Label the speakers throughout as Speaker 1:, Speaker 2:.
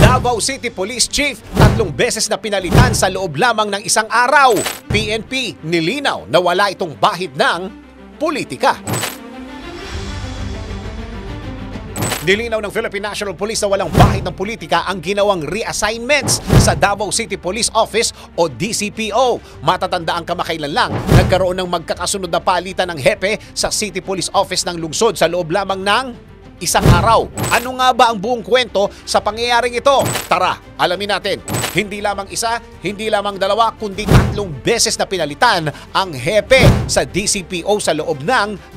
Speaker 1: Davao City Police Chief, 3 beses na pinalitan sa loob lamang ng isang araw. PNP nilinaw na wala itong bahid ng politika. Nilinaw ng Philippine National Police na walang bahid ng politika ang ginawang reassignments sa Davao City Police Office o DCPO. Matatandaan kamakailan lang, nagkaroon ng magkakasunod na palitan ng hepe sa City Police Office ng lungsod sa loob lamang ng isang araw. Ano nga ba ang buong kwento sa pangyayaring ito? Tara, alamin natin. Hindi lamang isa, hindi lamang dalawa, kundi 3 beses na pinalitan ang hepe sa DCPO sa loob ng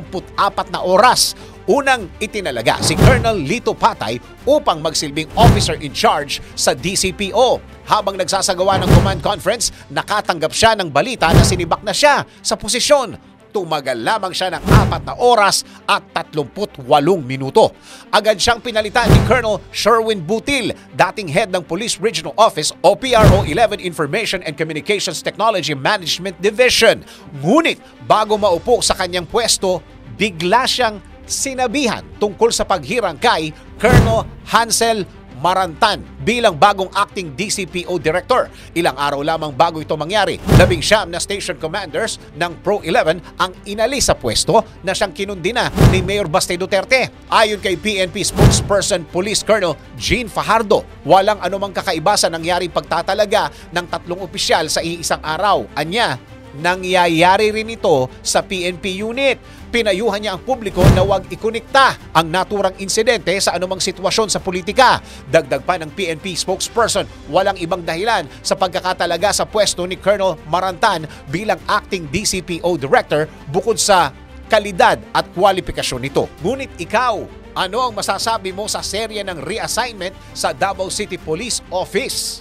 Speaker 1: 24 na oras. Unang itinalaga si Colonel Lito Patay upang magsilbing officer in charge sa DCPO. Habang nagsasagawa ng command conference, nakatanggap siya ng balita na sinibak na siya sa posisyon. Tumagal lamang siya ng 4 na oras at 38 minuto. Agad siyang pinalitan ni Colonel Sherwin Butil, dating head ng Police Regional Office o PRO 11 Information and Communications Technology Management Division. Ngunit bago maupo sa kanyang pwesto, bigla siyang sinabihan tungkol sa paghirang kay Colonel Hansel Marantan bilang bagong acting DCPO Director. Ilang araw lamang bago ito mangyari, 19 na station commanders ng Pro 11 ang inalis sa pwesto na siyang kinundi na ni Mayor Baste Duterte. Ayon kay PNP spokesperson Police Colonel Jean Fajardo, walang anumang kakaiba sa nangyaring pagtatalaga ng 3 opisyal sa iisang araw. Anya, nangyayari rin ito sa PNP unit. Pinayuhan niya ang publiko na huwag ikunikta ang naturang insidente sa anumang sitwasyon sa politika. Dagdag pa ng PNP spokesperson, walang ibang dahilan sa pagkakatalaga sa pwesto ni Colonel Marantan bilang acting DCPO Director bukod sa kalidad at kwalifikasyon nito. Ngunit ikaw, ano ang masasabi mo sa serye ng reassignment sa Davao City Police Office?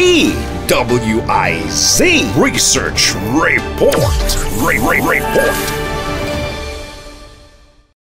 Speaker 2: DWIZ Research Report. Report.